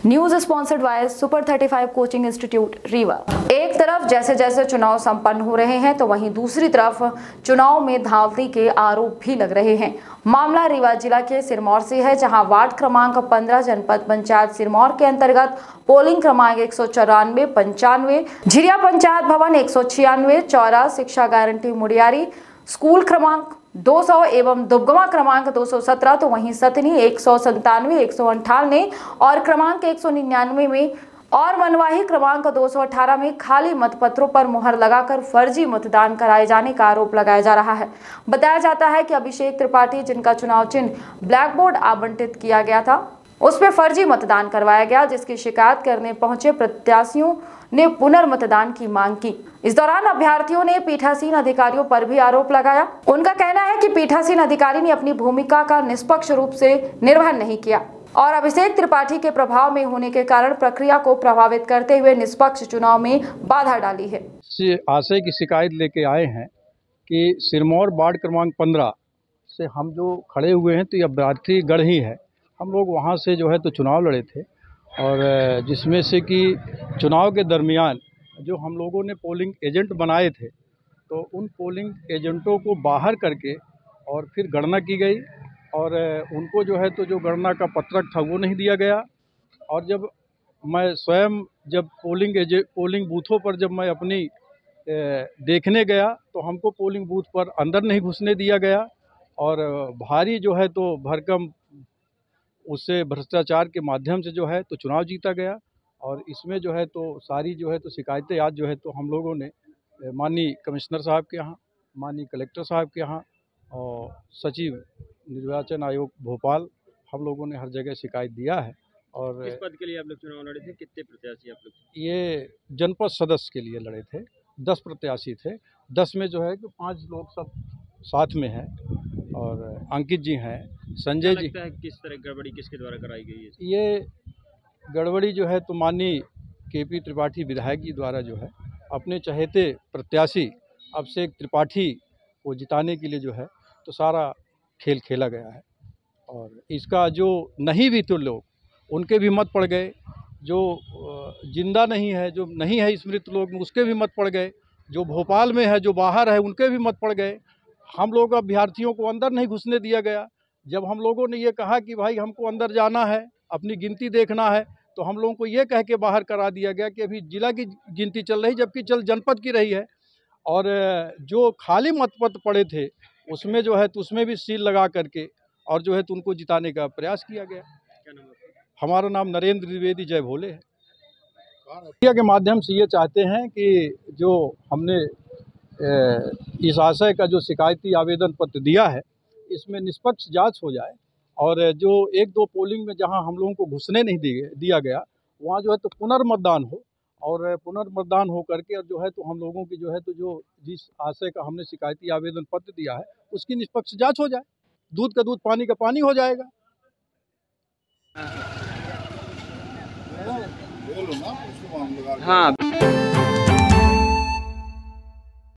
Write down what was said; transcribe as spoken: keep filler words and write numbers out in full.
News sponsored by super thirty five coaching institute Rewa. एक तरफ जैसे जैसे चुनाव संपन्न हो रहे हैं तो वहीं दूसरी तरफ चुनाव में धांधली के आरोप भी लग रहे हैं। मामला रीवा जिला के सिरमौर से है, जहां वार्ड क्रमांक पंद्रह जनपद पंचायत सिरमौर के अंतर्गत पोलिंग क्रमांक एक सौ चौरानवे पंचानवे, झिरिया पंचायत भवन एक सौ छियानवे, चौरा शिक्षा गारंटी मुड़ियारी स्कूल क्रमांक दो सौ एवं दुबगवा क्रमांक दो सौ सत्रह, तो वहीं सतनी एक सौ संतानवे, एक सौ अंठानवे और क्रमांक एक सौ निन्यानवे में और मनवाही क्रमांक दो सौ अठारह में खाली मतपत्रों पर मुहर लगाकर फर्जी मतदान कराए जाने का आरोप लगाया जा रहा है। बताया जाता है कि अभिषेक त्रिपाठी, जिनका चुनाव चिन्ह ब्लैक बोर्ड आवंटित किया गया था, उस पर फर्जी मतदान करवाया गया, जिसकी शिकायत करने पहुंचे प्रत्याशियों ने पुनर्मतदान की मांग की। इस दौरान अभ्यर्थियों ने पीठासीन अधिकारियों पर भी आरोप लगाया। उनका कहना है कि पीठासीन अधिकारी ने अपनी भूमिका का निष्पक्ष रूप से निर्वहन नहीं किया और अभिषेक त्रिपाठी के प्रभाव में होने के कारण प्रक्रिया को प्रभावित करते हुए निष्पक्ष चुनाव में बाधा डाली है। आशय की शिकायत लेके आए हैं कि सिरमौर वार्ड क्रमांक पंद्रह से हम जो खड़े हुए हैं तो ये अभ्यर्थी गढ़ ही है। हम लोग वहाँ से जो है तो चुनाव लड़े थे और जिसमें से कि चुनाव के दरमियान जो हम लोगों ने पोलिंग एजेंट बनाए थे तो उन पोलिंग एजेंटों को बाहर करके और फिर गणना की गई और उनको जो है तो जो गणना का पत्रक था वो नहीं दिया गया। और जब मैं स्वयं जब पोलिंग एजेंट पोलिंग बूथों पर जब मैं अपनी ए, देखने गया तो हमको पोलिंग बूथ पर अंदर नहीं घुसने दिया गया और भारी जो है तो भरकम उससे भ्रष्टाचार के माध्यम से जो है तो चुनाव जीता गया। और इसमें जो है तो सारी जो है तो शिकायतें आज जो है तो हम लोगों ने माननीय कमिश्नर साहब के यहाँ, माननीय कलेक्टर साहब के यहाँ और सचिव निर्वाचन आयोग भोपाल, हम लोगों ने हर जगह शिकायत दिया है। और किस पद के लिए आप लोग चुनाव लड़े थे? कितने प्रत्याशी आप लोग? ये जनपद सदस्य के लिए लड़े थे, दस प्रत्याशी थे। दस में जो है कि पाँच लोग सब साथ में हैं और अंकित जी हैं, संजय जी। है किस तरह गड़बड़ी किसके द्वारा कराई गई है? ये गड़बड़ी जो है तो माननीय के पी त्रिपाठी विधायक जी द्वारा जो है अपने चहेते प्रत्याशी अभिषेक त्रिपाठी को जिताने के लिए जो है तो सारा खेल खेला गया है। और इसका जो नहीं भी तो लोग उनके भी मत पड़ गए, जो जिंदा नहीं है, जो नहीं है स्मृत लोग में उसके भी मत पड़ गए, जो भोपाल में है, जो बाहर है उनके भी मत पड़ गए। हम लोग अभ्यर्थियों को अंदर नहीं घुसने दिया गया। जब हम लोगों ने ये कहा कि भाई हमको अंदर जाना है, अपनी गिनती देखना है, तो हम लोगों को ये कह के बाहर करा दिया गया कि अभी जिला की गिनती चल रही, जबकि चल जनपद की रही है। और जो खाली मतपत्र पड़े थे उसमें जो है तो उसमें भी सील लगा करके और जो है तो उनको जिताने का प्रयास किया गया। क्या नाम है? हमारा नाम नरेंद्र द्विवेदी जय भोले है। मीडिया के माध्यम से ये चाहते हैं कि जो हमने इस आशय का जो शिकायती आवेदन पत्र दिया है इसमें निष्पक्ष जांच हो जाए और जो एक दो पोलिंग में जहां हम लोगों को घुसने नहीं दिया गया वहां जो है तो पुनर्मतदान हो और पुनर्मतदान हो करके और जो है तो हम लोगों की जो है तो जो जिस आशय का हमने शिकायती आवेदन पत्र दिया है उसकी निष्पक्ष जांच हो जाए। दूध का दूध, पानी का पानी हो जाएगा। हाँ।